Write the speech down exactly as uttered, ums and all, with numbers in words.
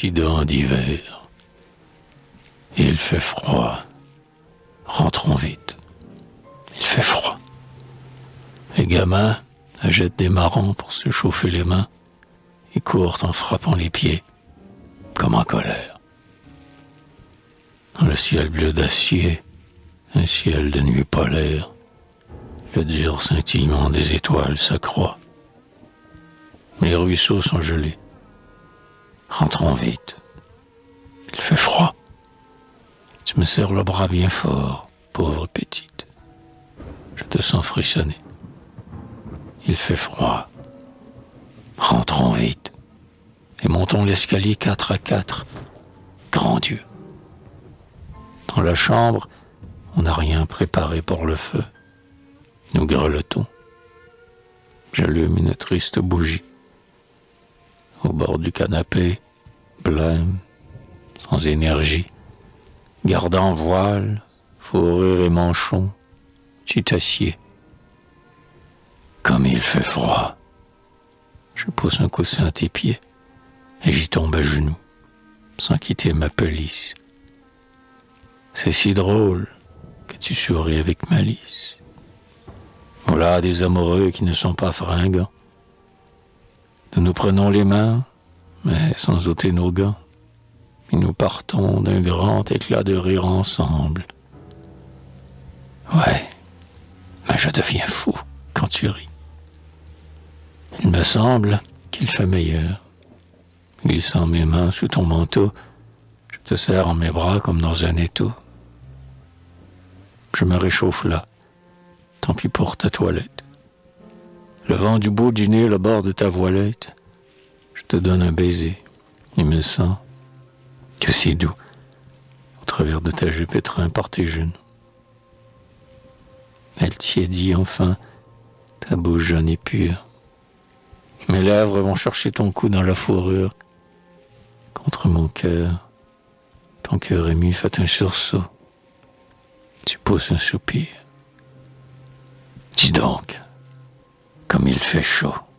accident d'hiver. Il fait froid. Rentrons vite. Il fait froid. Les gamins achètent des marrons pour se chauffer les mains et courent en frappant les pieds, comme en colère. Dans le ciel bleu d'acier, un ciel de nuit polaire, le dur scintillement des étoiles s'accroît. Les ruisseaux sont gelés. Rentrons vite. Il fait froid. Tu me serres le bras bien fort, pauvre petite. Je te sens frissonner. Il fait froid. Rentrons vite. Et montons l'escalier quatre à quatre. Grand Dieu. Dans la chambre, on n'a rien préparé pour le feu. Nous grelottons. J'allume une triste bougie. Au bord du canapé, blême, sans énergie, gardant voile, fourrure et manchon, tu t'assieds. Comme il fait froid. Je pousse un coussin à tes pieds et j'y tombe à genoux, sans quitter ma pelisse. C'est si drôle que tu souris avec malice. Voilà des amoureux qui ne sont pas fringants. Nous nous prenons les mains, mais sans ôter nos gants, et nous partons d'un grand éclat de rire ensemble. Ouais, mais je deviens fou quand tu ris. Il me semble qu'il fait meilleur. Glissant mes mains sous ton manteau, je te serre en mes bras comme dans un étau. Je me réchauffe là, tant pis pour ta toilette. Le vent du bout du nez, le bord de ta voilette, je te donne un baiser, il me sent que c'est doux, au travers de ta jupe étreint par tes genoux. Elle tiédit enfin, ta bouche jeune et pure. Mes lèvres vont chercher ton cou dans la fourrure. Contre mon cœur, ton cœur ému fait un sursaut. Tu pousses un soupir. Dis donc, comme il fait chaud.